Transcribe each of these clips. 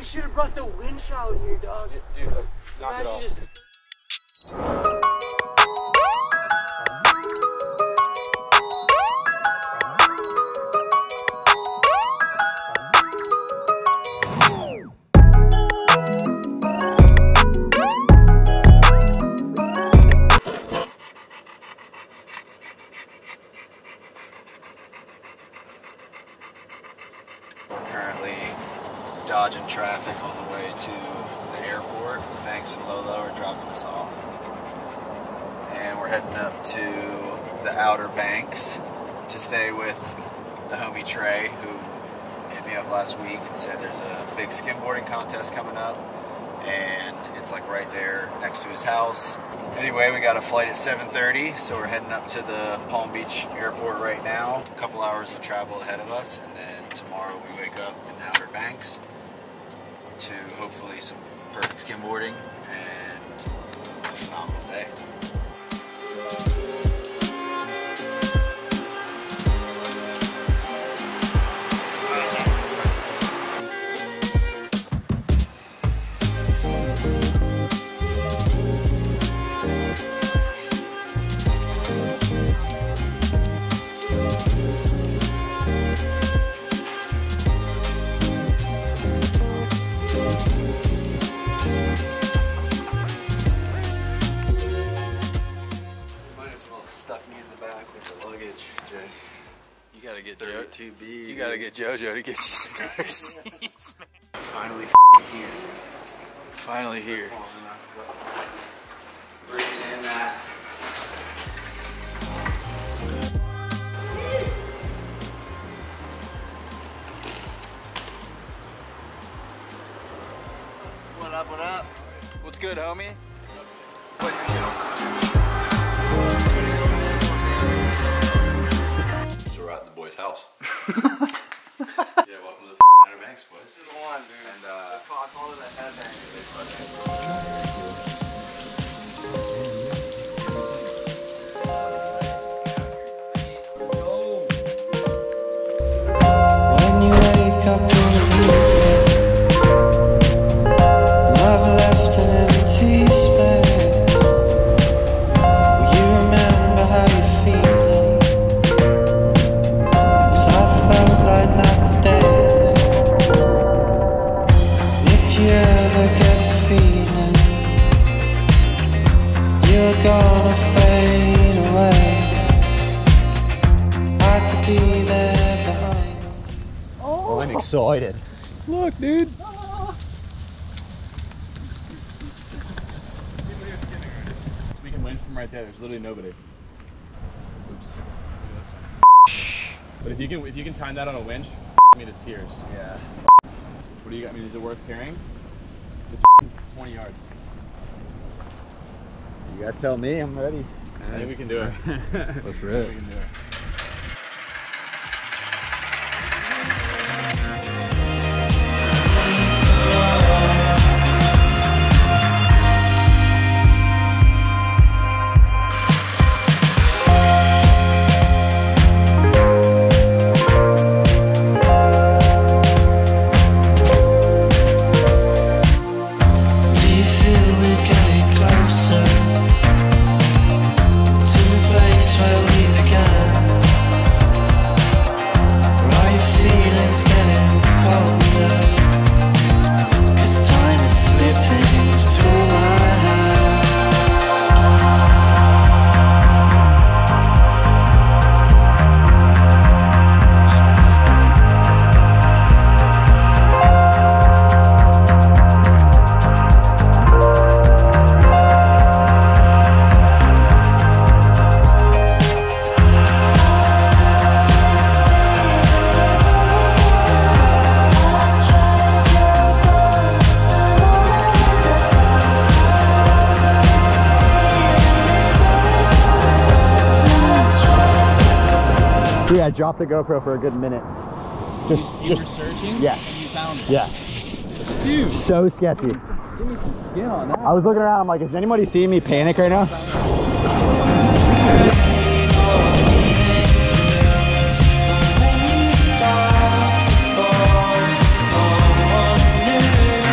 should have brought the winch out here, dog. Dude, knock it off. Currently dodging traffic on the way to the airport. Banks and Lolo are dropping us off. And we're heading up to the Outer Banks to stay with the homie Trey, who hit me up last week and said there's a big skimboarding contest coming up. And it's like right there next to his house. Anyway, we got a flight at 7:30, so we're heading up to the Palm Beach airport right now. A couple hours of travel ahead of us, and then tomorrow we wake up in the Outer Banks to hopefully some perfect skimboarding and a phenomenal day. You gotta get JoJo to get you some better seats, man. Finally here. Finally here. Breathe in that. What up, what up? What's good, homie? Put your shit on. So we're at the boys' house. Yeah, welcome to the Outer Banks, boys. This is the one, dude. And I call it a headbang. When you wake up in the evening, I've left an empty space. Will you remember how you're feeling? 'Cause I felt like that for days. And if you ever get the feeling you're gonna fade away, I could be there behind. Oh, I'm excited. Look, dude. we can winch from right there. There's literally nobody. Oops. But if you can time that on a winch, me to tears. Yeah. What do you got? I mean, is it worth carrying? It's 20 yards. You guys tell me, I'm ready. I think we can do it. Let's rip. We can do it. Do you feel we're getting closer to the place where we began? Or are your feelings getting colder? 'Cause time is slipping through my hands. Yeah, I dropped the GoPro for a good minute. You were searching? Yes. And you found it? Yes. Dude, So sketchy. give me some skin on that. I was looking around, I'm like, is anybody seeing me panic right now? When you start to fall for someone new,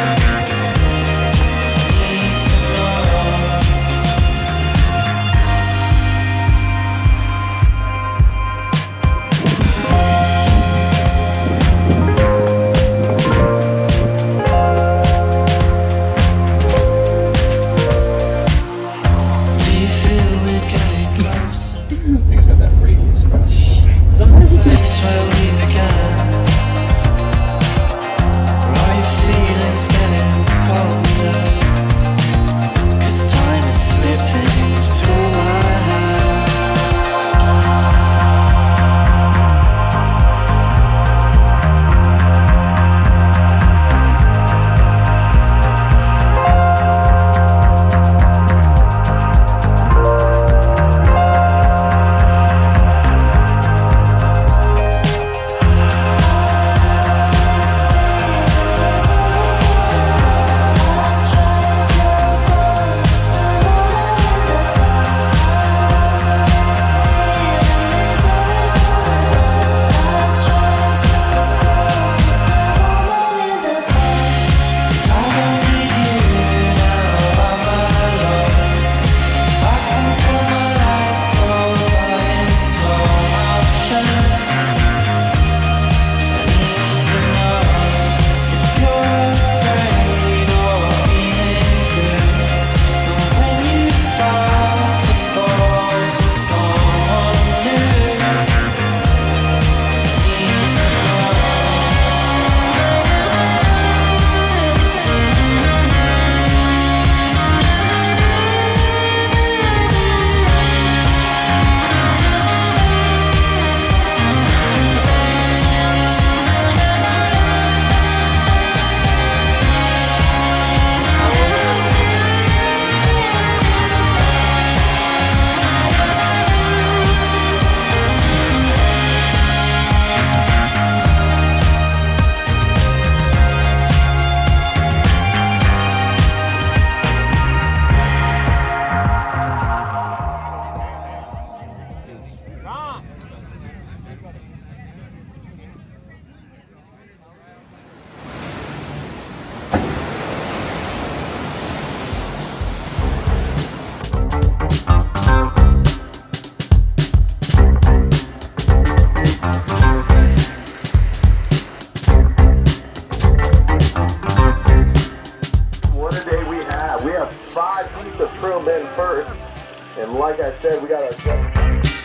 men first. And like I said, we got our...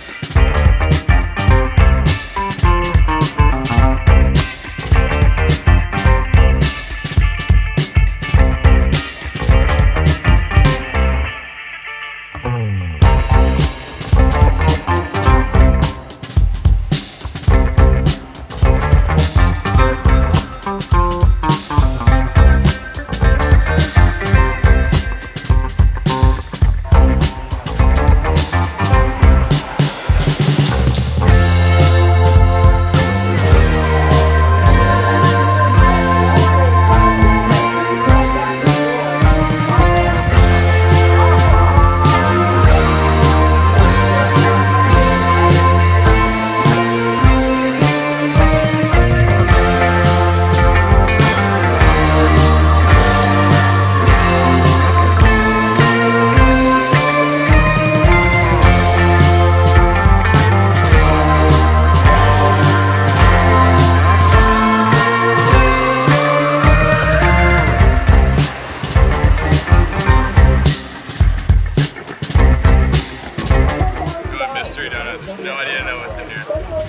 No idea, know what's in here.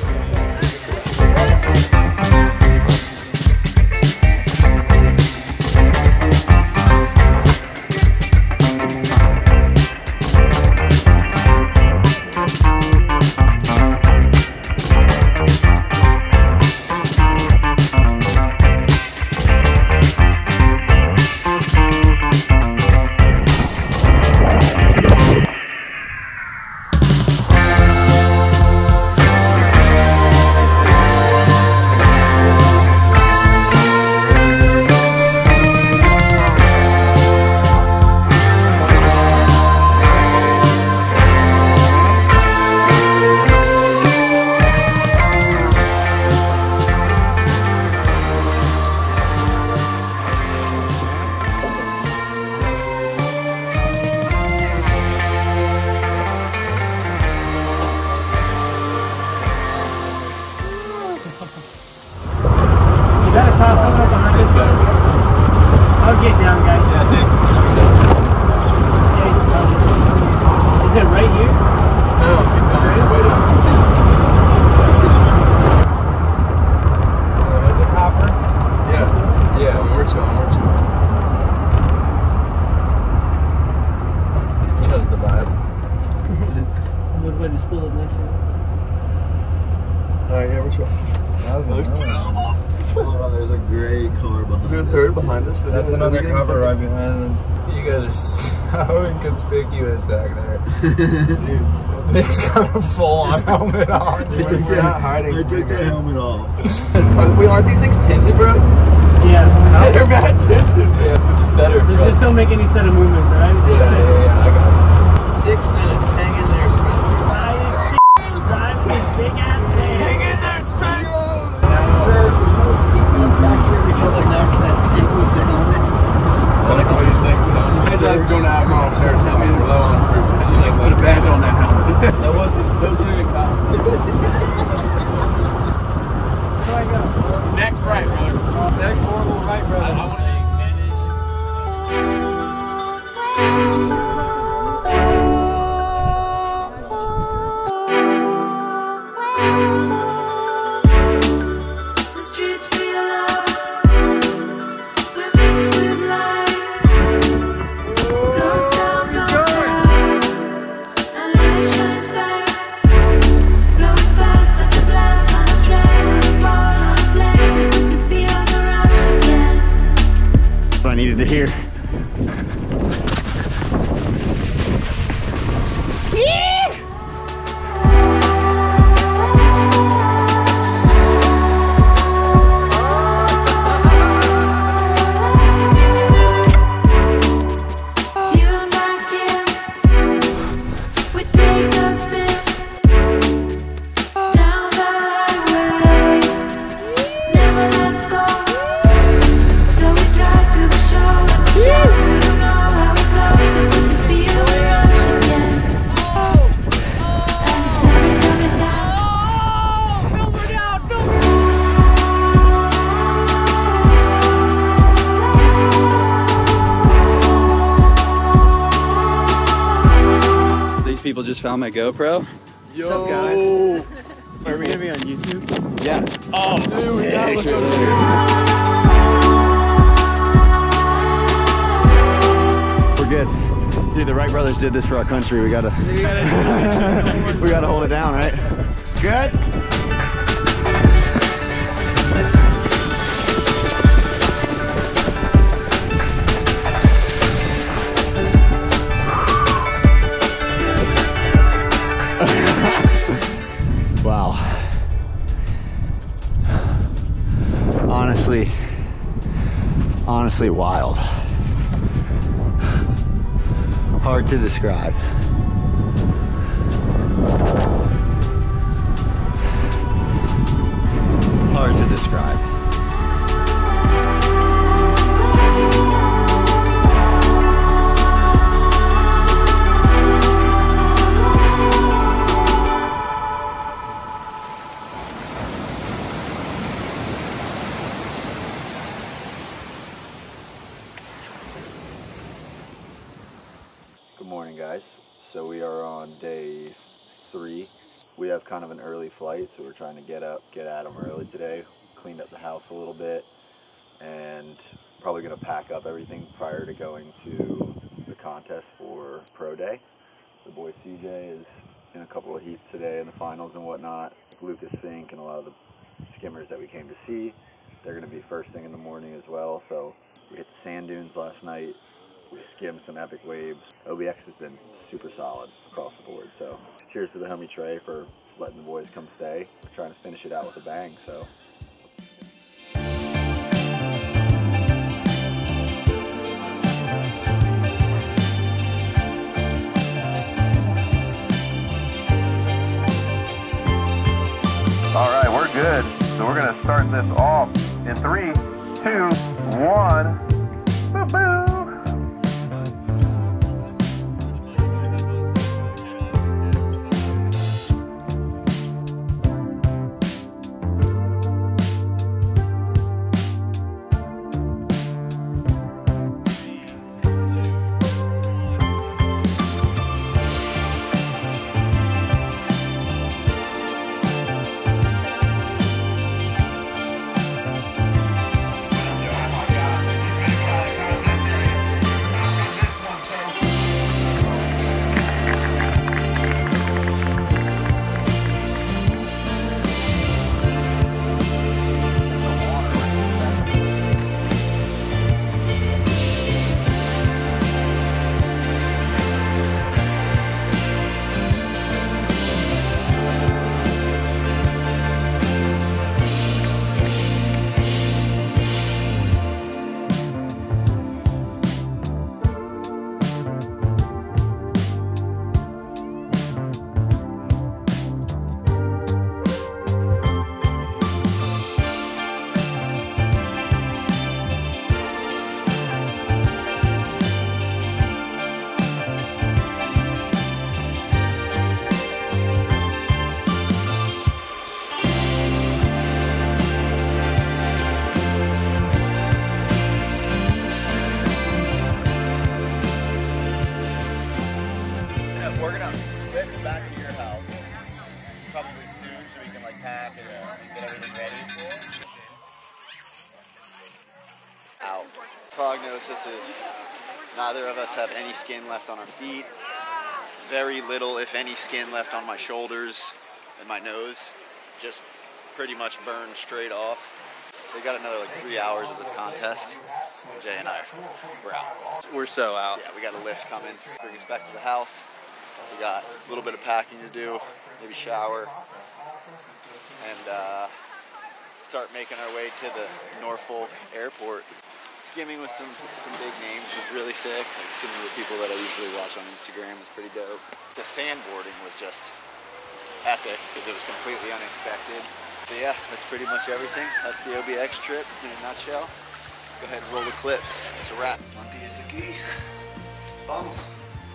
I'll get down, guys. Yeah, thank you. Is it right here? No, keep going. Wait up. Is it copper? Yeah. Yeah, we're chilling. He knows the vibe. Which way to spill it next year? Alright, yeah, we're chilling. Looks terrible. Oh, there's a gray car behind us. Is there a third behind us? That's another cover right behind them. You guys are so inconspicuous back there. Dude, Nick's got a full-on helmet on. We're not hiding. I took the helmet off. Aren't these things tinted, bro? Yeah. They're mad tinted. Yeah, which is better for us. Just don't make any set of movements, alright? Yeah, I got you. 6 minutes. Hang in there, Spencer. Drive this big ass thing. Hang in there, Spencer. Sir, there's no seatbelt back here because the next best thing was a helmet. I like all these things, son. I like going to Admiral Sarah tell me they're low on fruit. She's like, put a badge on that helmet. That wasn't even a cop. Where do I go? Next right, brother. Next horrible right, brother. I want to I needed to hear. found my GoPro. What's up, guys? Are we gonna be on YouTube? Yeah. Oh, Dude, we gotta look sick. We're good. Dude, the Wright brothers did this for our country. We gotta we gotta hold it down, right? Good? Wow. Honestly wild. Hard to describe. Hard to describe. Good morning, guys. So we are on day 3. We have kind of an early flight, so we're trying to get at them early today. Cleaned up the house a little bit, and probably going to pack up everything prior to going to the contest for Pro Day. The boy CJ is in a couple of heats today in the finals and whatnot. Lucas Fink and a lot of the skimmers that we came to see, they're going to be first thing in the morning as well. So we hit the sand dunes last night. We skimmed some epic waves. OBX has been super solid across the board. So cheers to the homie Trey for letting the boys come stay. We're trying to finish it out with a bang. So. All right, we're good. So we're gonna start this off in 3, 2, 1. Boo boo. We're gonna lift back into your house probably soon so we can like pack and get everything ready. Out. Prognosis is neither of us have any skin left on our feet. Very little, if any, skin left on my shoulders and my nose. Just pretty much burned straight off. We got another like 3 hours of this contest. Jay and I, we're out. We're so out. Yeah, we got a lift coming. Bring us back to the house. We got a little bit of packing to do, maybe shower, and start making our way to the Norfolk airport. Skimming with some big names was really sick. Like some of the people that I usually watch on Instagram was pretty dope. The sandboarding was just epic because it was completely unexpected. So yeah, that's pretty much everything. That's the OBX trip in a nutshell. Go ahead and roll the clips. It's a wrap. Monty is aquí. Vamos.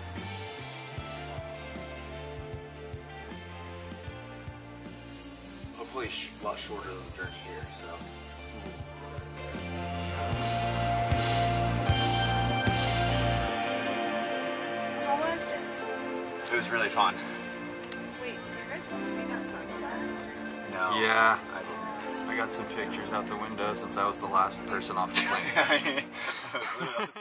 Hopefully a lot shorter than the journey here, so. How was it? It was really fun. No. Yeah. I didn't. I got some pictures out the window since I was the last person off the plane.